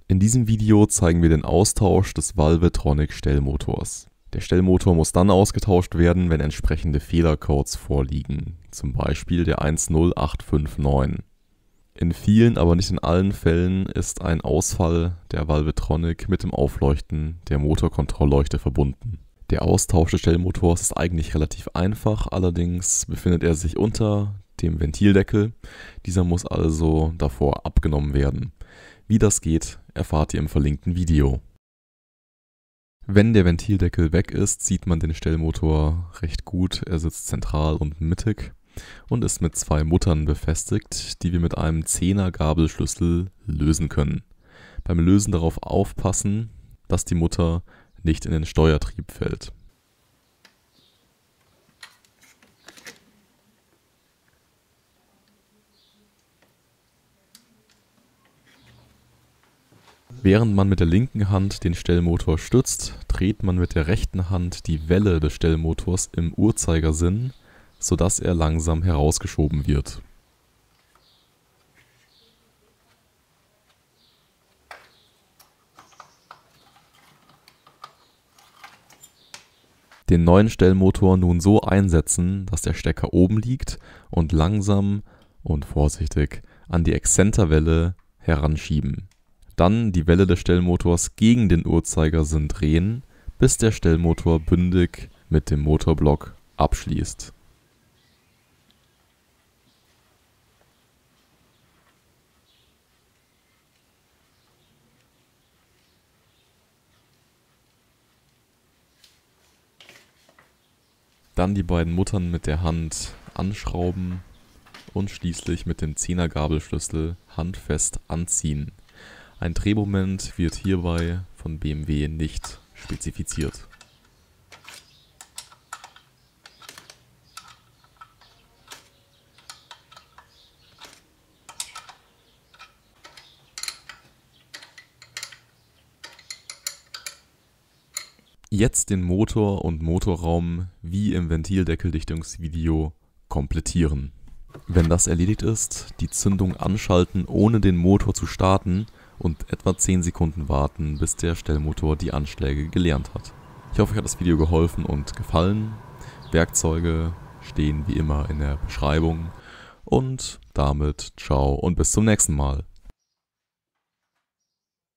In diesem Video zeigen wir den Austausch des Valvetronic-Stellmotors. Der Stellmotor muss dann ausgetauscht werden, wenn entsprechende Fehlercodes vorliegen, zum Beispiel der 10859. In vielen, aber nicht in allen Fällen ist ein Ausfall der Valvetronic mit dem Aufleuchten der Motorkontrollleuchte verbunden. Der Austausch des Stellmotors ist eigentlich relativ einfach, allerdings befindet er sich unter dem Ventildeckel. Dieser muss also davor abgenommen werden. Wie das geht, erfahrt ihr im verlinkten Video. Wenn der Ventildeckel weg ist, sieht man den Stellmotor recht gut. Er sitzt zentral und mittig und ist mit zwei Muttern befestigt, die wir mit einem 10er Gabelschlüssel lösen können. Beim Lösen darauf aufpassen, dass die Mutter nicht in den Steuertrieb fällt. Während man mit der linken Hand den Stellmotor stützt, dreht man mit der rechten Hand die Welle des Stellmotors im Uhrzeigersinn, sodass er langsam herausgeschoben wird. Den neuen Stellmotor nun so einsetzen, dass der Stecker oben liegt und langsam und vorsichtig an die Exzenterwelle heranschieben. Dann die Welle des Stellmotors gegen den Uhrzeigersinn drehen, bis der Stellmotor bündig mit dem Motorblock abschließt. Dann die beiden Muttern mit der Hand anschrauben und schließlich mit dem 10er Gabelschlüssel handfest anziehen. Ein Drehmoment wird hierbei von BMW nicht spezifiziert. Jetzt den Motor und Motorraum wie im Ventildeckeldichtungsvideo komplettieren. Wenn das erledigt ist, die Zündung anschalten, ohne den Motor zu starten und etwa 10 Sekunden warten, bis der Stellmotor die Anschläge gelernt hat. Ich hoffe, euch hat das Video geholfen und gefallen. Werkzeuge stehen wie immer in der Beschreibung und damit ciao und bis zum nächsten Mal.